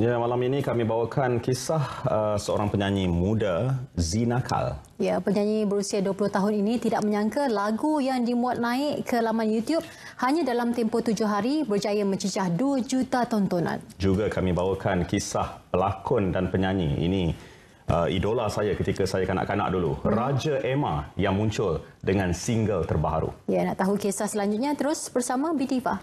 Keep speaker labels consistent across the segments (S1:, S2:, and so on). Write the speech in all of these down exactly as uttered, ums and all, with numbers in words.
S1: Ya, malam ini kami bawakan kisah uh, seorang penyanyi muda, Zinakal.
S2: Ya, penyanyi berusia dua puluh tahun ini tidak menyangka lagu yang dimuat naik ke laman YouTube hanya dalam tempoh tujuh hari berjaya mencecah dua juta tontonan.
S1: Juga kami bawakan kisah pelakon dan penyanyi ini. Uh, idola saya ketika saya kanak-kanak dulu, hmm. Raja Emma yang muncul dengan single terbaru.
S2: Ya, nak tahu kisah selanjutnya terus bersama B Diva.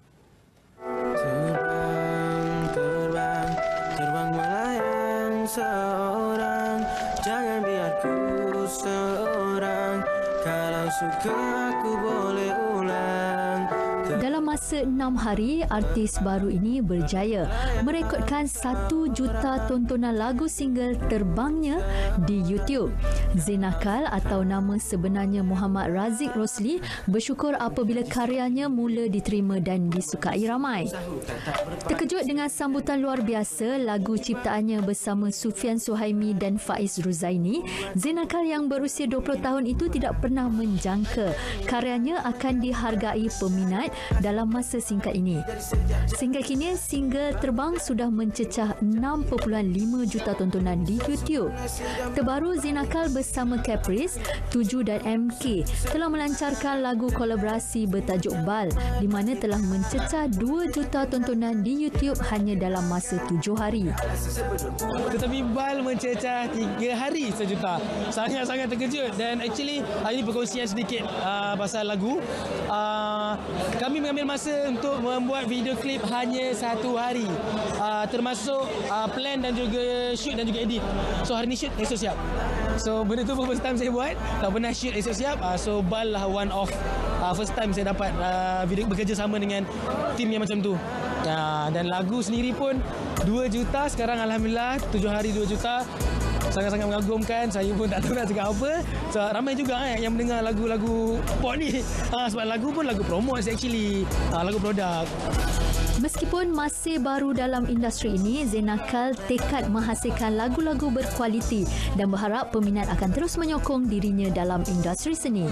S3: Seorang, jangan biarku seorang. Kalau suka aku boleh ulang.
S4: Dalam masa enam hari, artis baru ini berjaya merekodkan satu juta tontonan lagu single terbangnya di YouTube. Zinakal atau nama sebenarnya Muhammad Razik Rosli bersyukur apabila karyanya mula diterima dan disukai ramai. Terkejut dengan sambutan luar biasa lagu ciptaannya bersama Sufian Suhaimi dan Faiz Ruzaini, Zinakal yang berusia dua puluh tahun itu tidak pernah menjangka karyanya akan dihargai peminat dalam masa singkat ini. Sehingga kini, single terbang sudah mencecah enam perpuluhan lima juta tontonan di YouTube. Terbaru, Zinakal bersama Caprice, Tuju dan M K telah melancarkan lagu kolaborasi bertajuk Bal di mana telah mencecah dua juta tontonan di YouTube hanya dalam masa tujuh hari.
S3: Tetapi Bal mencecah tiga hari sejuta. Sangat-sangat terkejut dan actually hari ini perkongsian sedikit uh, pasal lagu. Uh, kami mengambil masa untuk membuat video klip hanya satu hari. Uh, termasuk uh, plan dan juga shoot dan juga edit. So hari ni shoot, esok siap. So benda tu first time saya buat. Tak pernah shoot, esok siap. Uh, so Bal lah one of uh, first time saya dapat uh, video bekerja sama dengan tim yang macam tu. Uh, dan lagu sendiri pun dua juta sekarang, alhamdulillah tujuh hari dua juta. Sangat-sangat mengagumkan. Saya pun tak tahu nak cakap apa. So, ramai juga eh, yang mendengar lagu-lagu pop ni. Ha, sebab lagu pun lagu promote actually. Ha, lagu produk.
S4: Meskipun masih baru dalam industri ini, Zinakal tekad menghasilkan lagu-lagu berkualiti dan berharap peminat akan terus menyokong dirinya dalam industri seni.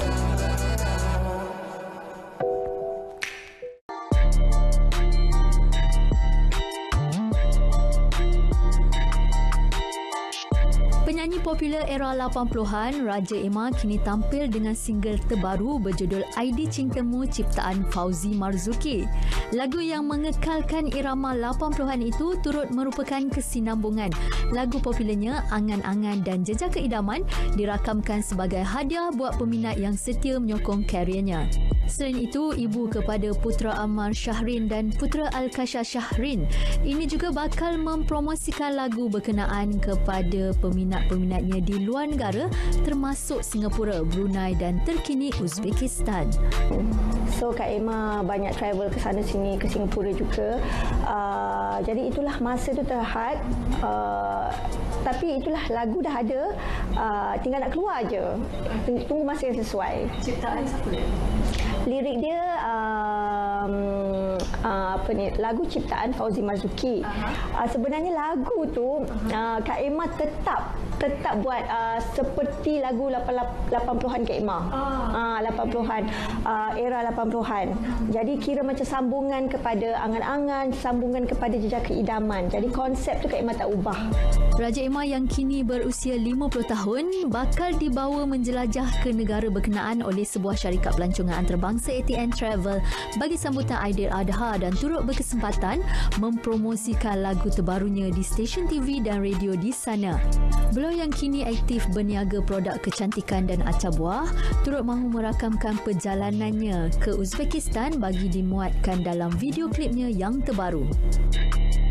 S4: Penyanyi popular era lapan puluhan, Raja Emma kini tampil dengan single terbaru berjudul I D Cintamu ciptaan Fauzi Marzuki. Lagu yang mengekalkan irama lapan puluhan itu turut merupakan kesinambungan lagu popularnya Angan-Angan dan Jejak Keidaman dirakamkan sebagai hadiah buat peminat yang setia menyokong karyanya. Selain itu, ibu kepada Putra Ammar Shahrin dan Putra Al-Kasha Shahrin ini juga bakal mempromosikan lagu berkenaan kepada peminat-peminatnya di luar negara termasuk Singapura, Brunei dan terkini Uzbekistan.
S5: So Kak Emma banyak travel ke sana sini, ke Singapura juga. Uh, jadi itulah masa tu terhad. Uh, tapi itulah lagu dah ada, uh, tinggal nak keluar je. Tunggu masa yang sesuai.
S2: Ciptaan siapa dia?
S5: Lirik dia um, uh, apa ni, lagu ciptaan Fauzi Marzuki. Uh-huh. Uh, sebenarnya lagu tu uh, Kak Emma tetap tetap buat uh, seperti lagu lapan puluhan Kak Emma. Uh. Uh, lapan puluhan, uh, era lapan puluhan. Jadi kira macam sambungan kepada Angan-Angan, sambungan kepada Jejak Keidaman. Jadi konsep tu Kak Emma tak ubah.
S4: Raja Emma yang kini berusia lima puluh tahun bakal dibawa menjelajah ke negara berkenaan oleh sebuah syarikat pelancongan antarabangsa A T N Travel bagi sambutan Aidiladha dan turut berkesempatan mempromosikan lagu terbarunya di stesen T V dan radio di sana. Beliau yang kini aktif berniaga produk kecantikan dan acar buah turut mahu merakamkan perjalanannya ke Uzbekistan bagi dimuatkan dalam video klipnya yang terbaru.